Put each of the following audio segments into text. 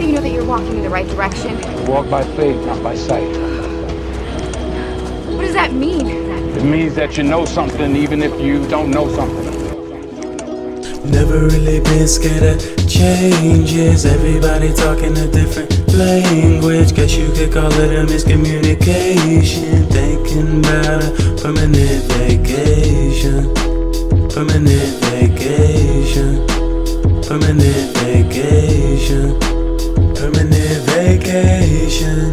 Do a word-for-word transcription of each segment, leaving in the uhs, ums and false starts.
do you know that you're walking in the right direction? Walk by faith, not by sight. What does that mean? It means that you know something even if you don't know something. Never really been scared of changes. Everybody talking a different language. Guess you could call it a miscommunication. Thinking about a permanent vacation. Permanent vacation. Permanent vacation. Permanent vacation.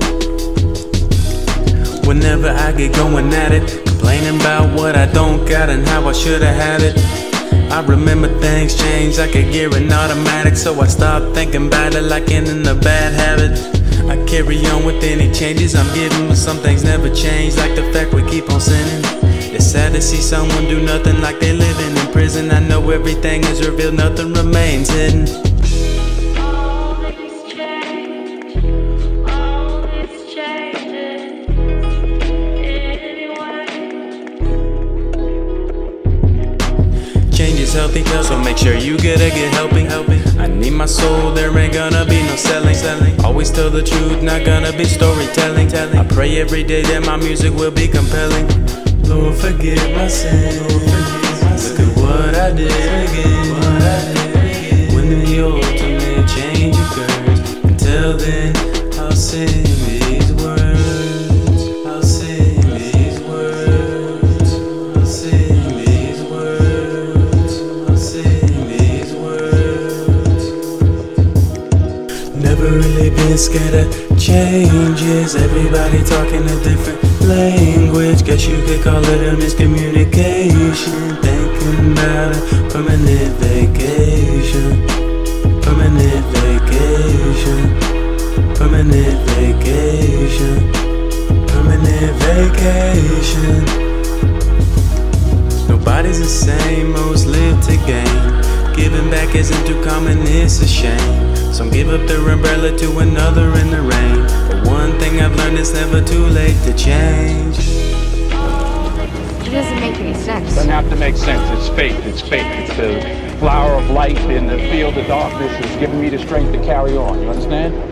Whenever I get going at it, complaining about what I don't got and how I should have had it, I remember things change like a gear in automatic, so I stopped thinking about it like in a bad habit. I carry on with any changes I'm given, but some things never change, like the fact we keep on sinning. It's sad to see someone do nothing like they living in prison. I know everything is revealed, nothing remains hidden. Change is healthy, so make sure you get a good helping. I need my soul, there ain't gonna be no selling. Always tell the truth, not gonna be storytelling. I pray every day that my music will be compelling. Lord, forgive my sins. Look at what I did again. When the ultimate change occurs, until then, I'll sing these words. I'll sing these words. I'll sing these words. I'll sing these words. Never really been scared of changes. Everybody talking a different language. Guess you could call it a miscommunication. Thinking about a permanent vacation. Permanent vacation. Permanent vacation. Permanent vacation. Nobody's the same, most live to gain. Giving back isn't too common, it's a shame. Some give up their umbrella to another in the rain. But one thing I've learned, it's never too late to change. It doesn't make any sense. Doesn't have to make sense. It's faith. It's faith. It's the flower of light in the field of darkness is giving me the strength to carry on. You understand?